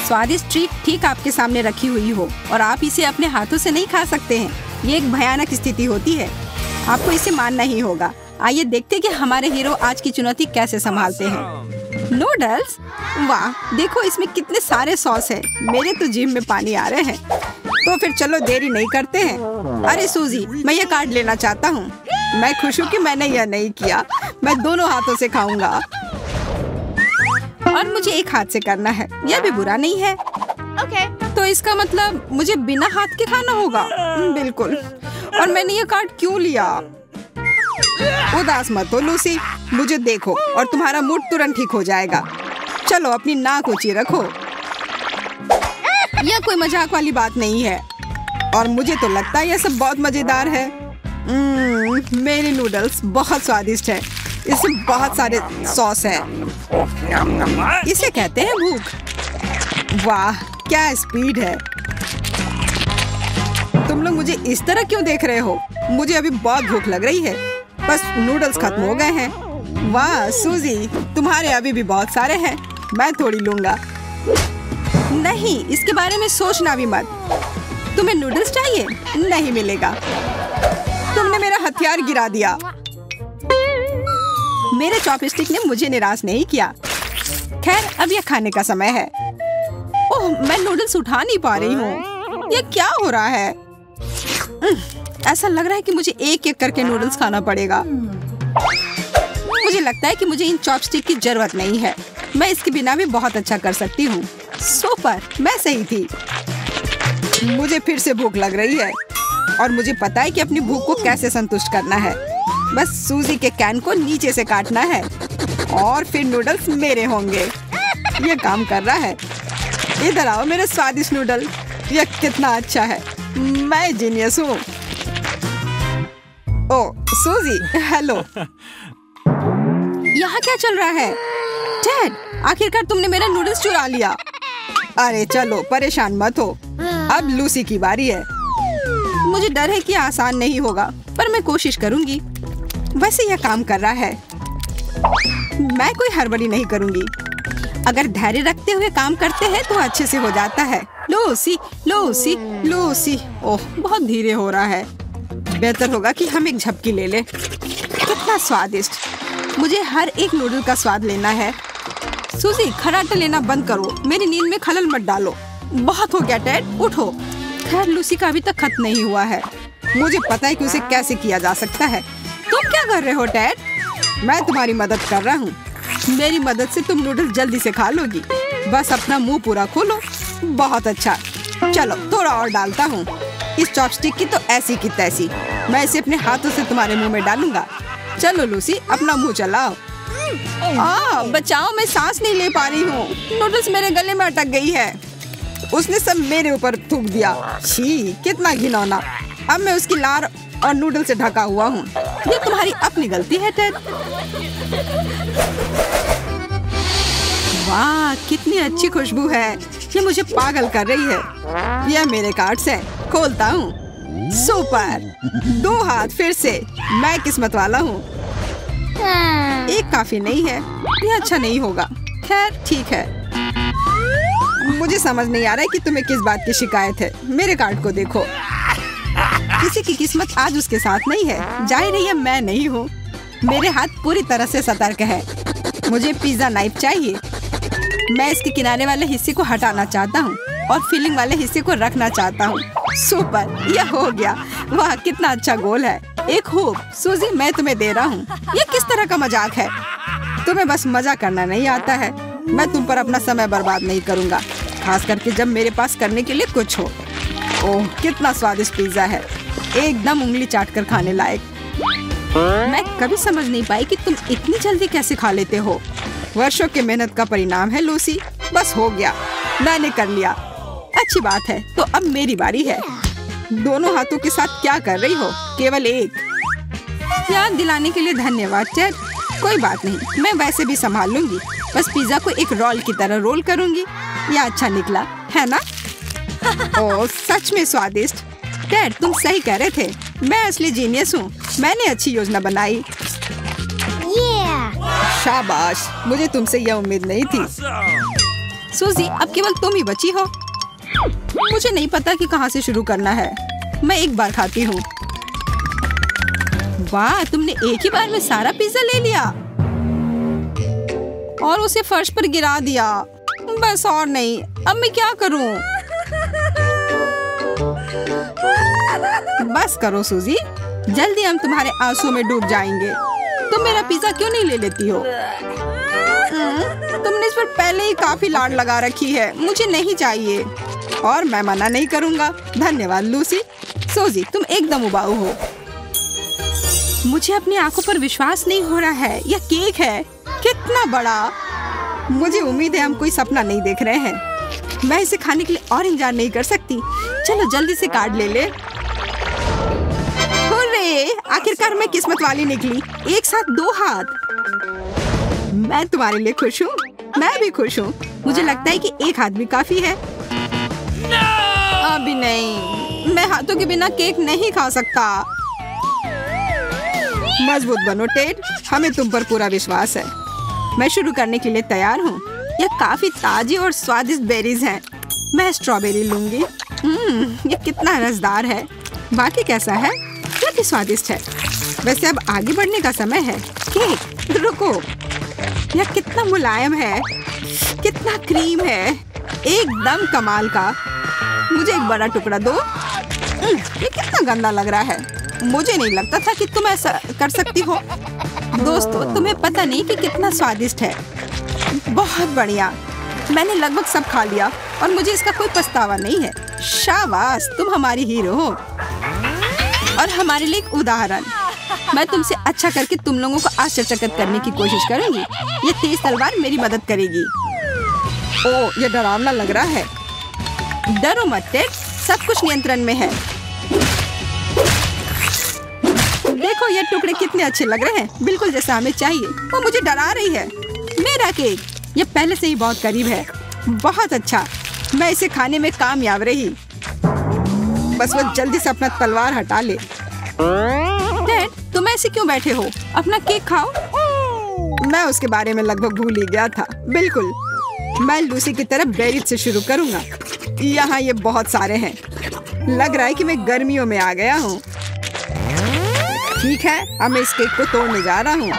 स्वादिष्ट ट्रीट ठीक आपके सामने रखी हुई हो और आप इसे अपने हाथों से नहीं खा सकते हैं, ये एक भयानक स्थिति होती है। आपको इसे मानना ही होगा। आइए देखते हैं कि हमारे हीरो आज की चुनौती कैसे संभालते हैं। नूडल्स, वाह देखो इसमें कितने सारे सॉस है। मेरे तो जीभ में पानी आ रहे हैं। तो फिर चलो देरी नहीं करते हैं। अरे सूजी, मैं ये कार्ड लेना चाहता हूँ। मैं खुश हूँ कि मैंने यह नहीं किया। मैं दोनों हाथों से खाऊंगा और मुझे एक हाथ से करना है। यह भी बुरा नहीं है। तो इसका मतलब मुझे बिना हाथ के खाना होगा। बिल्कुल। और मैंने ये कार्ड क्यों लिया? उदास मत हो लूसी, मुझे देखो और तुम्हारा मूड तुरंत ठीक हो जाएगा। चलो अपनी नाक ऊंची रखो। यह कोई मजाक वाली बात नहीं है और मुझे तो लगता है यह सब बहुत मजेदार है। मेरे नूडल्स बहुत स्वादिष्ट है। इसमें बहुत सारे सॉस है। इसे कहते हैं भूख। वाह क्या स्पीड है। तुम लोग मुझे इस तरह क्यों देख रहे हो? मुझे अभी बहुत भूख लग रही है। बस नूडल्स खत्म हो गए हैं। वाह सूजी, तुम्हारे अभी भी बहुत सारे हैं। मैं थोड़ी लूंगा। नहीं, इसके बारे में सोचना भी मत। तुम्हें नूडल्स चाहिए? नहीं मिलेगा। तुमने मेरा हथियार गिरा दिया। मेरे चॉपस्टिक ने मुझे निराश नहीं किया। खैर अब यह खाने का समय है। ओह, मैं नूडल्स उठा नहीं पा रही हूँ। ये क्या हो रहा है? ऐसा लग रहा है कि मुझे एक एक करके नूडल्स खाना पड़ेगा। मुझे लगता है कि मुझे इन चॉपस्टिक की जरूरत नहीं है। मैं इसके बिना भी बहुत अच्छा कर सकती हूँ। सुपर, मैं सही थी। मुझे फिर से भूख लग रही है और मुझे पता है कि अपनी भूख को कैसे संतुष्ट करना है। बस सूजी के कैन को नीचे से काटना है और फिर नूडल्स मेरे होंगे। ये काम कर रहा है। इधर आओ मेरे स्वादिष्ट नूडल। यह कितना अच्छा है। मैं जीनियस हूँ। ओह सूजी, हेलो। यहाँ क्या चल रहा है? डैड, आखिरकार तुमने मेरा नूडल्स चुरा लिया। अरे चलो परेशान मत हो। अब लूसी की बारी है। मुझे डर है कि आसान नहीं होगा, पर मैं कोशिश करूंगी। वैसे यह काम कर रहा है। मैं कोई हड़बड़ी नहीं करूंगी। अगर धैर्य रखते हुए काम करते हैं तो अच्छे से हो जाता है। Lucy, Lucy, Lucy. ओह, बहुत धीरे हो रहा है। बेहतर होगा कि हम एक झपकी ले लें। कितना स्वादिष्ट। मुझे हर एक नूडल का स्वाद लेना है। सूजी, खराटा लेना बंद करो। मेरी नींद में खलल मत डालो। बहुत हो गया डैड, उठो। खैर लूसी का अभी तक खत्म नहीं हुआ है। मुझे पता है कि उसे कैसे किया जा सकता है। तुम क्या कर रहे हो डैड? मैं तुम्हारी मदद कर रहा हूँ। मेरी मदद से तुम नूडल्स जल्दी से खा लोगी। बस अपना मुंह पूरा खोलो। बहुत अच्छा। चलो थोड़ा और डालता हूँ। इस चॉपस्टिक की तो ऐसी की तैसी। मैं इसे अपने हाथों से तुम्हारे मुंह में डालूंगा। चलो लूसी, अपना मुंह चलाओ। बचाओ, मैं सांस नहीं ले पा रही हूँ। नूडल्स मेरे गले में अटक गई है। उसने सब मेरे ऊपर थूक दिया। छी, कितना घिनौना। अब मैं उसकी लार और नूडल से ढका हुआ हूँ। ये तुम्हारी अपनी गलती है टेड। वाह कितनी अच्छी खुशबू है। ये मुझे पागल कर रही है। यह मेरे कार्ड्स है। खोलता हूँ। सुपर। 2 हाथ फिर से। मैं किस्मत वाला हूँ। एक काफी नहीं है। यह अच्छा नहीं होगा। खैर ठीक है। मुझे समझ नहीं आ रहा है कि तुम्हें किस बात की शिकायत है। मेरे कार्ड को देखो। किसी की किस्मत आज उसके साथ नहीं है। जाहिर है ये मैं नहीं हूँ। मेरे हाथ पूरी तरह से सतर्क है। मुझे पिज्जा नाइफ चाहिए। मैं इसके किनारे वाले हिस्से को हटाना चाहता हूँ और फिलिंग वाले हिस्से को रखना चाहता हूँ। सुपर, यह हो गया। वाह कितना अच्छा गोल है। एक हुक। सूजी, मैं तुम्हें दे रहा हूँ। ये किस तरह का मजाक है? तुम्हें बस मजा करना नहीं आता है। मैं तुम पर अपना समय बर्बाद नहीं करूँगा, खास करके जब मेरे पास करने के लिए कुछ हो। ओह कितना स्वादिष्ट पिज्जा है। एकदम उंगली चाटकर खाने लायक। मैं कभी समझ नहीं पाई कि तुम इतनी जल्दी कैसे खा लेते हो। वर्षों की मेहनत का परिणाम है लूसी। बस हो गया, मैंने कर लिया। अच्छी बात है। तो अब मेरी बारी है। दोनों हाथों के साथ क्या कर रही हो? केवल एक। याद दिलाने के लिए धन्यवाद चैट। कोई बात नहीं, मैं वैसे भी संभाल लूंगी। बस पिज्जा को एक रोल की तरह रोल करूंगी। यह अच्छा निकला है ना? ओह सच में स्वादिष्ट। डैड तुम सही कह रहे थे। मैं असली जीनियस हूँ। मैंने अच्छी योजना बनाई। शाबाश, मुझे तुमसे यह उम्मीद नहीं थी। सूजी, अब केवल तुम ही बची हो। मुझे नहीं पता कि कहाँ से शुरू करना है। मैं एक बार खाती हूँ। वाह, तुमने एक ही बार में सारा पिज्जा ले लिया और उसे फर्श पर गिरा दिया। बस और नहीं, अब मैं क्या करूँ? बस करो सूजी, जल्दी हम तुम्हारे आंसू में डूब जाएंगे। तुम मेरा पिज्जा क्यों नहीं ले लेती हो? तुमने इस पर पहले ही काफी लाड लगा रखी है। मुझे नहीं चाहिए और मैं मना नहीं करूँगा। धन्यवाद लूसी। सूजी, तुम एकदम उबाऊ हो। मुझे अपनी आंखों पर विश्वास नहीं हो रहा है। यह केक है, कितना बड़ा। मुझे उम्मीद है हम कोई सपना नहीं देख रहे हैं। मैं इसे खाने के लिए और इंतजार नहीं कर सकती। चलो जल्दी से कार्ड ले ले। हुर्रे, आखिरकार मैं किस्मत वाली निकली। एक साथ 2 हाथ। मैं तुम्हारे लिए खुश हूँ। मैं भी खुश हूँ। मुझे लगता है कि 1 हाथ भी काफी है। अभी नहीं, मैं हाथों के बिना केक नहीं खा सकता। मजबूत बनो टेड, हमें तुम पर पूरा विश्वास है। मैं शुरू करने के लिए तैयार हूँ। यह काफी ताजी और स्वादिष्ट बेरीज हैं। मैं स्ट्रॉबेरी लूंगी। ये कितना रसदार है। बाकी कैसा है? यह भी स्वादिष्ट है। वैसे अब आगे बढ़ने का समय है। केक, रुको, यह कितना मुलायम है, कितना क्रीम है, एकदम कमाल का। मुझे एक बड़ा टुकड़ा दो। ये कितना गंदा लग रहा है। मुझे नहीं लगता था कि तुम ऐसा कर सकती हो। दोस्तों, तुम्हें पता नहीं कि कितना स्वादिष्ट है। बहुत बढ़िया। मैंने लगभग सब खा लिया और मुझे इसका कोई पछतावा नहीं है। शाबाश, तुम हमारी हीरो हो और हमारे लिए एक उदाहरण। मैं तुमसे अच्छा करके तुम लोगों को आश्चर्यचकित करने की कोशिश करूंगी। ये तेज तलवार मेरी मदद करेगी। ओह, ये डरावना लग रहा है। डरो मत टेड, सब कुछ नियंत्रण में है। देखो, ये टुकड़े कितने अच्छे लग रहे हैं, बिल्कुल जैसा हमें चाहिए। वो मुझे डरा रही है। मेरा केक, ये पहले से ही बहुत करीब है। बहुत अच्छा, मैं इसे खाने में कामयाब रही। बस वो जल्दी से अपना तलवार हटा ले। डैड, तुम ऐसे क्यों बैठे हो? अपना केक खाओ। मैं उसके बारे में लगभग भूल ही गया था। बिल्कुल, मैं लूसी की तरफ बेरीज से शुरू करूंगा। यहाँ ये बहुत सारे हैं। लग रहा है कि मैं गर्मियों में आ गया हूँ। ठीक है, अब मैं इस केक को तोड़ने जा रहा हूँ।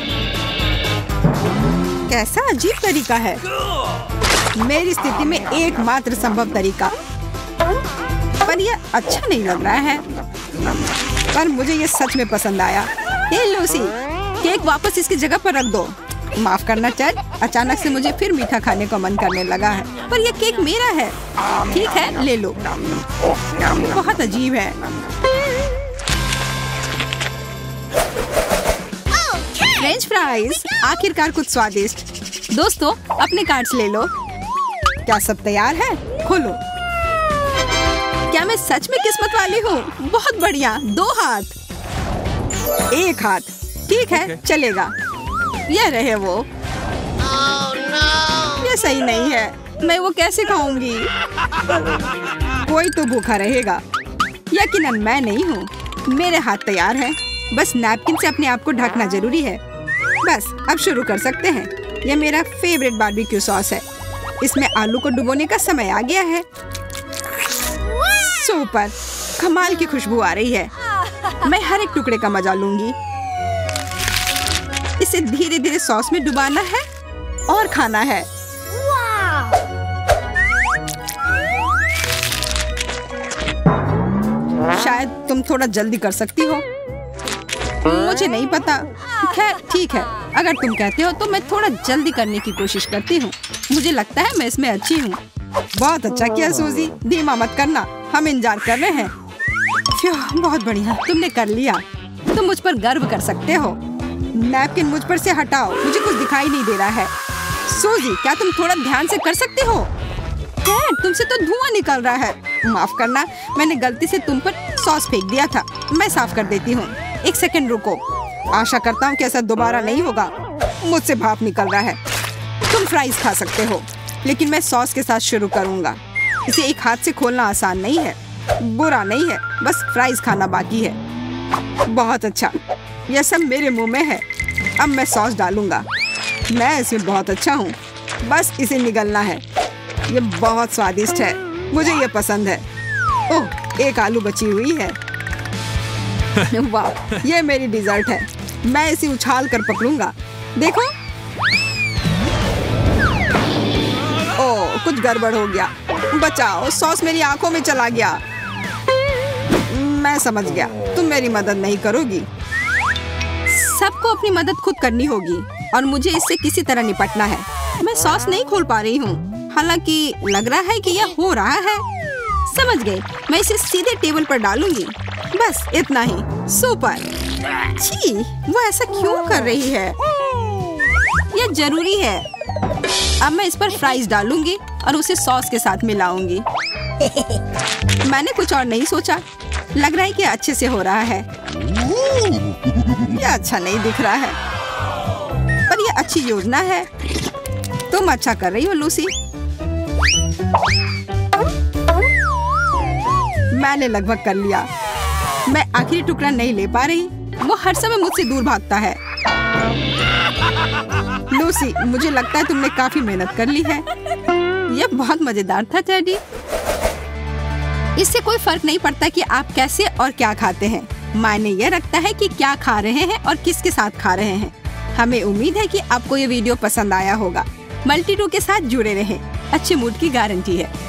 कैसा अजीब तरीका है। मेरी स्थिति में एकमात्र संभव तरीका। पर यह अच्छा नहीं लग रहा है। पर मुझे ये सच में पसंद आया। हे लूसी, केक वापस इसकी जगह पर रख दो। माफ करना टेड, अचानक से मुझे फिर मीठा खाने का मन करने लगा है। पर यह केक मेरा है। ठीक है, ले लो। बहुत अजीब है। फ्रेंच फ्राइज, आखिरकार कुछ स्वादिष्ट। दोस्तों, अपने कार्ड्स ले लो। क्या सब तैयार है? खोलो। क्या मैं सच में किस्मत वाली हूँ? बहुत बढ़िया। 2 हाथ, 1 हाथ। ठीक है, चलेगा। यह रहे वो। यह सही नहीं है। मैं वो कैसे खाऊंगी? कोई तो भूखा रहेगा। यकीनन मैं नहीं हूँ। मेरे हाथ तैयार हैं। बस नैपकिन से अपने आप को ढकना जरूरी है। बस, अब शुरू कर सकते हैं। यह मेरा फेवरेट बारबेक्यू सॉस है। इसमें आलू को डुबोने का समय आ गया है। सुपर, कमाल की खुशबू आ रही है। मैं हर एक टुकड़े का मजा लूंगी। इसे धीरे धीरे सॉस में डुबाना है और खाना है। शायद तुम थोड़ा जल्दी कर सकती हो। मुझे नहीं पता। खैर, ठीक है, अगर तुम कहते हो तो मैं थोड़ा जल्दी करने की कोशिश करती हूँ। मुझे लगता है मैं इसमें अच्छी हूँ। बहुत अच्छा किया सूजी, धीमा मत करना, हम इंतजार कर रहे हैं। बहुत बढ़िया, तुमने कर लिया। तुम मुझ पर गर्व कर सकते हो। नैपकिन मुझ पर से हटाओ, मुझे कुछ दिखाई नहीं दे रहा है। सूजी, क्या तुम थोड़ा ध्यान से कर सकते हो? तुमसे तो धुआं निकल रहा है। माफ करना, मैंने गलती से तुम पर सॉस फेंक दिया था। मैं साफ कर देती हूँ। 1 सेकंड रुको। आशा करता हूँ कि ऐसा दोबारा नहीं होगा। मुझसे भाप निकल रहा है। तुम फ्राइज खा सकते हो, लेकिन मैं सॉस के साथ शुरू करूँगा। इसे एक हाथ से खोलना आसान नहीं है। बुरा नहीं है, बस फ्राइज खाना बाकी है। बहुत अच्छा, यह सब मेरे मुंह में है। अब मैं सॉस डालूंगा। मैं इसमें बहुत अच्छा हूँ। बस इसे निगलना है। ये बहुत स्वादिष्ट है, मुझे ये पसंद है। ओह, एक आलू बची हुई है। वाह, ये मेरी डिजर्ट है। मैं इसे उछाल कर पकड़ूंगा। देखो। ओह, कुछ गड़बड़ हो गया। बचाओ, सॉस मेरी आंखों में चला गया। मैं समझ गया, तुम मेरी मदद नहीं करोगी। सबको अपनी मदद खुद करनी होगी और मुझे इससे किसी तरह निपटना है। मैं सॉस नहीं खोल पा रही हूँ, हालांकि लग रहा है कि यह हो रहा है। समझ गए, मैं इसे सीधे टेबल पर डालूंगी। बस इतना ही। सुपर। छी, वो ऐसा क्यों कर रही है? यह जरूरी है। अब मैं इस पर फ्राइज डालूंगी और उसे सॉस के साथ मिलाऊंगी। मैंने कुछ और नहीं सोचा। लग रहा है कि अच्छे से हो रहा है। यह अच्छा नहीं दिख रहा है, पर यह अच्छी योजना है। तुम अच्छा कर रही हो लूसी। मैंने लगभग कर लिया। मैं आखिरी टुकड़ा नहीं ले पा रही। वो हर समय मुझसे दूर भागता है। लूसी, मुझे लगता है तुमने काफी मेहनत कर ली है। यह बहुत मजेदार था टेडी। इससे कोई फर्क नहीं पड़ता कि आप कैसे और क्या खाते हैं। मायने यह रखता है कि क्या खा रहे हैं और किसके साथ खा रहे हैं। हमें उम्मीद है कि आपको ये वीडियो पसंद आया होगा। मल्टी2 के साथ जुड़े रहें। अच्छे मूड की गारंटी है।